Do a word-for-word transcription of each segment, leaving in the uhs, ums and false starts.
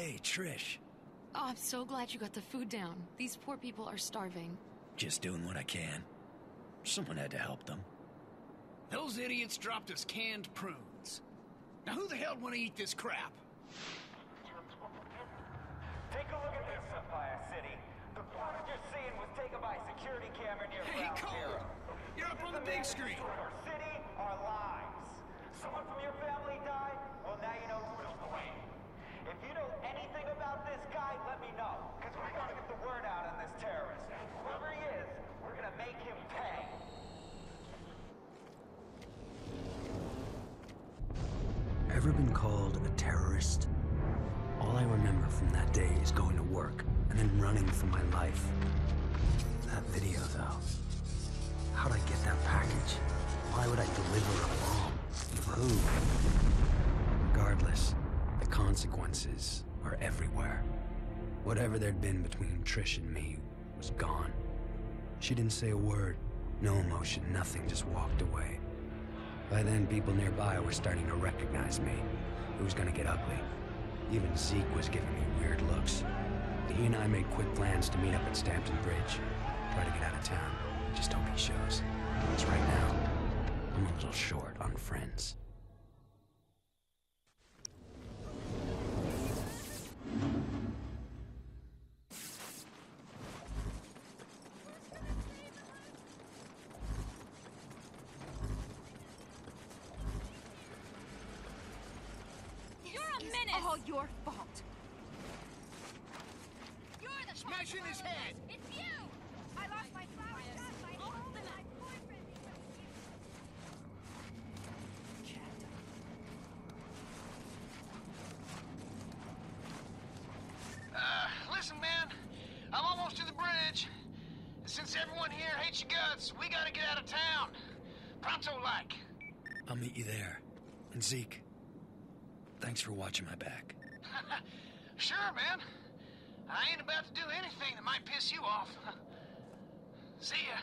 Hey, Trish. Oh, I'm so glad you got the food down. These poor people are starving. Just doing what I can. Someone had to help them. Those idiots dropped us canned prunes. Now who the hell want to eat this crap? Take a look at this, Sapphire City. The footage you're seeing was taken by a security camera near Hey, Ground Cole! Zero. You're up on the big screen. Our city, our lives. Someone from your family died? Well, now you know who to blame. If you know anything about this guy, let me know. Because we're gonna get the word out on this terrorist. Whoever he is, we're gonna make him pay. Ever been called a terrorist? All I remember from that day is going to work and then running for my life. That video, though. How'd I get that package? Why would I deliver a bomb? For who? Regardless, the consequences are everywhere. Whatever there'd been between Trish and me was gone. She didn't say a word, no emotion, nothing, just walked away. By then, people nearby were starting to recognize me. It was gonna get ugly. Even Zeke was giving me weird looks. He and I made quick plans to meet up at Stampton Bridge. Try to get out of town. Just hope he shows. Because right now, I'm a little short on friends. All your fault. You're the smashing his head. It's you. I lost my flowers. My home and my boyfriend. Uh, listen, man. I'm almost to the bridge. Since everyone here hates your guts, we gotta get out of town. Pronto-like. I'll meet you there. And Zeke, thanks for watching my back. Sure, man. I ain't about to do anything that might piss you off. See ya.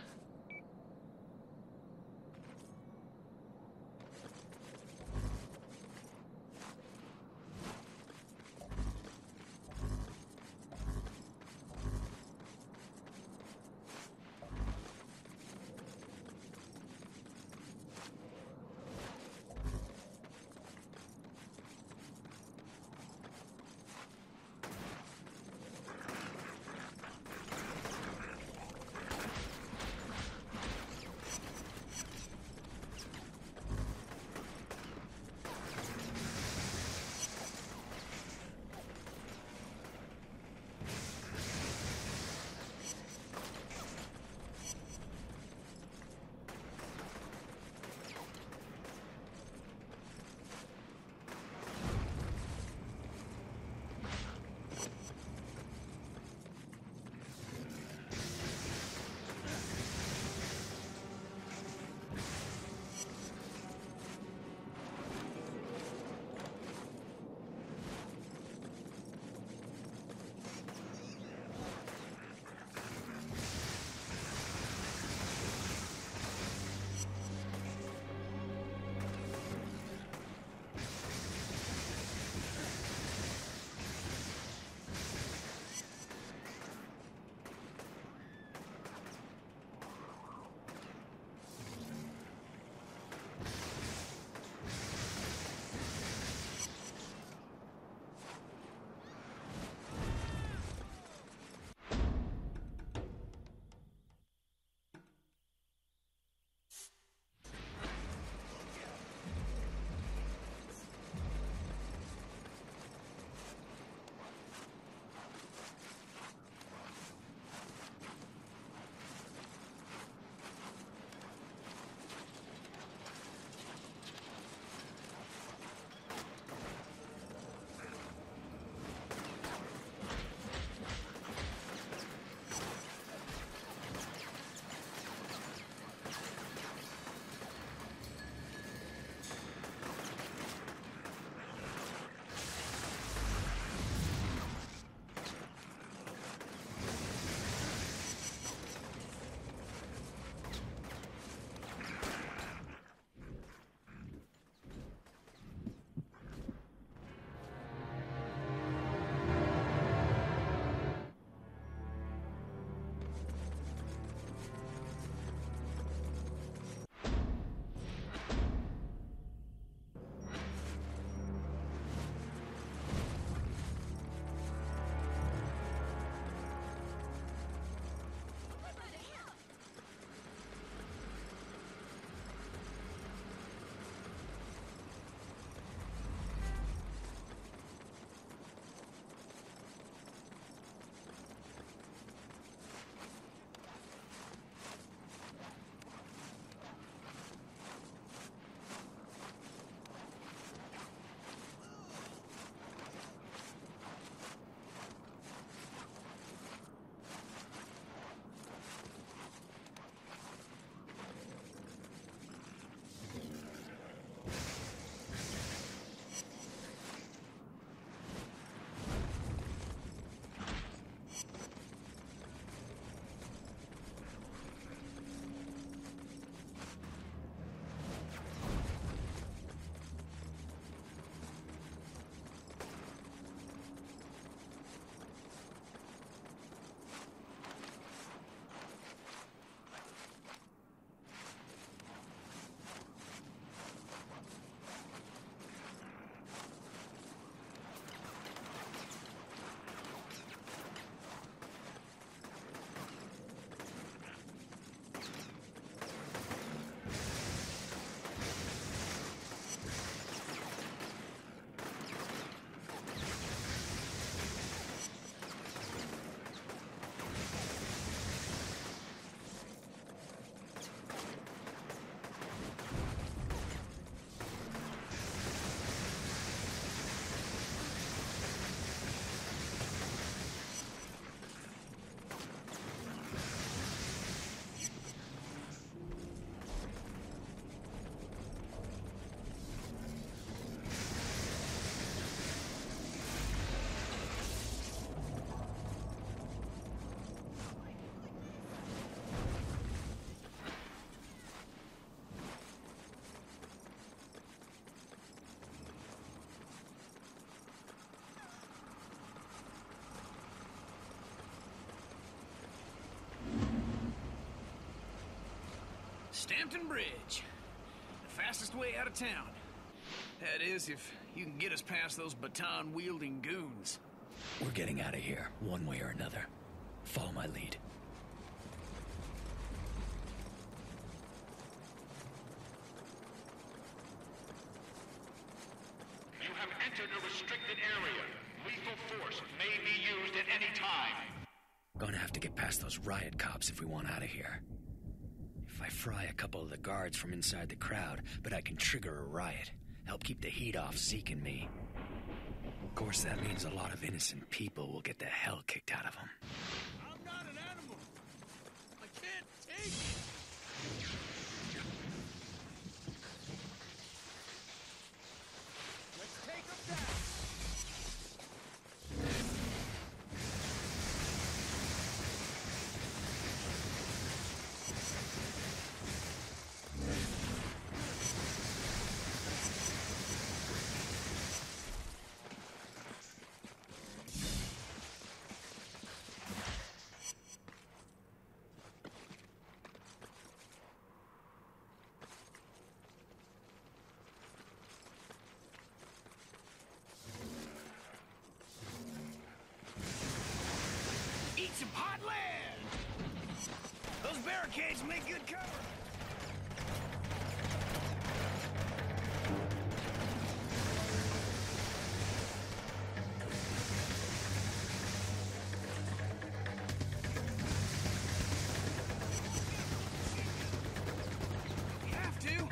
Stampton Bridge. The fastest way out of town. That is, if you can get us past those baton-wielding goons. We're getting out of here, one way or another. Follow my lead. You have entered a restricted area. Lethal force may be used at any time. Gonna have to get past those riot cops if we want out of here. If I fry a couple of the guards from inside the crowd, but I can trigger a riot. Help keep the heat off Zeke and me. Of course, that means a lot of innocent people will get the hell kicked out of them. I'm not an animal. I can't take it. Let's take them down. Eat some hot lead! Those barricades make good cover. You have to.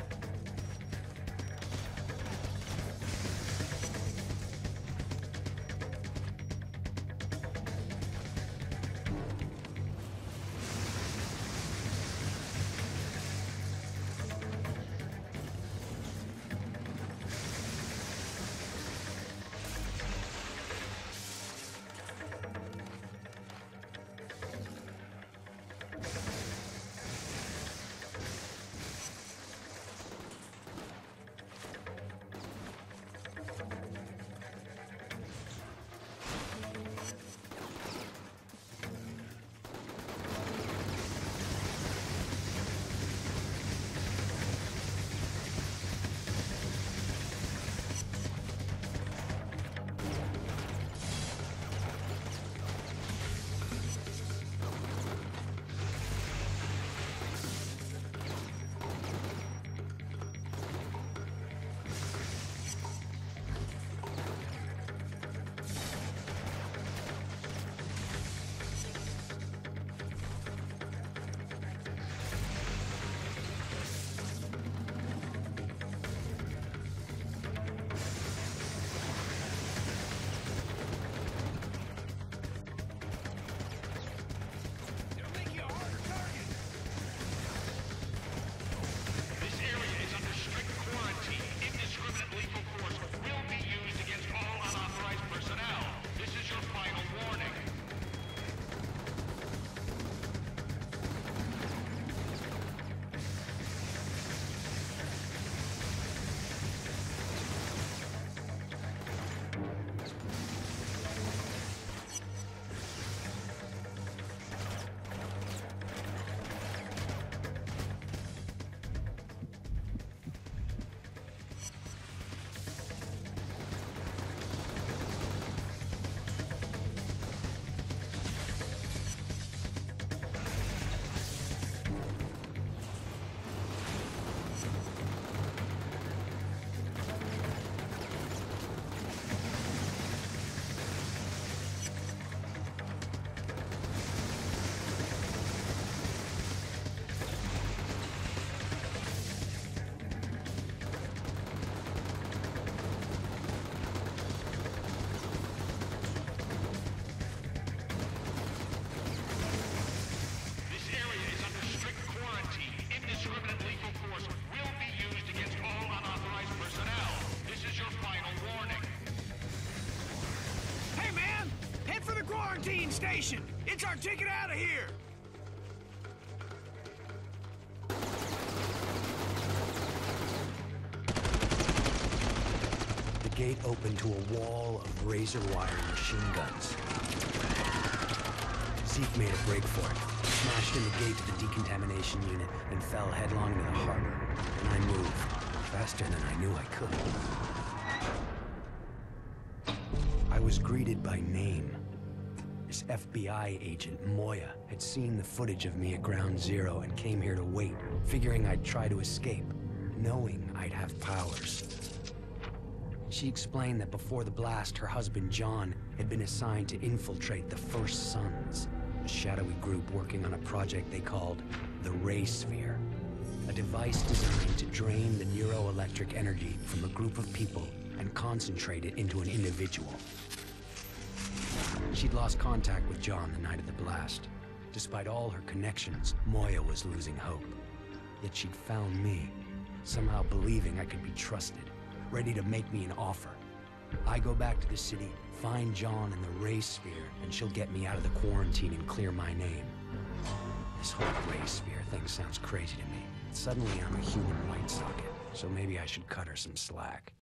It'll make you a harder target. This area is under strict quarantine. Indiscriminate lethal force will be used against all unauthorized personnel. This is your final warning. This area is under strict quarantine. Indiscriminate lethal force will be used against all unauthorized personnel. This is your final warning. Hey, man! Head for the quarantine station! It's our ticket out of here! The gate opened to a wall of razor wire machine guns. Zeke Zeke made a break for it, smashed in the gate to the decontamination unit, and fell headlong into the harbor. And I moved, faster than I knew I could. I was greeted by name. This F B I agent, Moya, had seen the footage of me at Ground Zero and came here to wait, figuring I'd try to escape, knowing I'd have powers. She explained that before the blast, her husband, John, had been assigned to infiltrate the First Sons, a shadowy group working on a project they called the Ray Sphere, a device designed to drain the neuroelectric energy from a group of people and concentrate it into an individual. She'd lost contact with John the night of the blast. Despite all her connections, Moya was losing hope. Yet she'd found me, somehow believing I could be trusted, ready to make me an offer. I go back to the city, find John in the Ray Sphere, and she'll get me out of the quarantine and clear my name. This whole Ray Sphere thing sounds crazy to me. Suddenly I'm a human light socket, so maybe I should cut her some slack.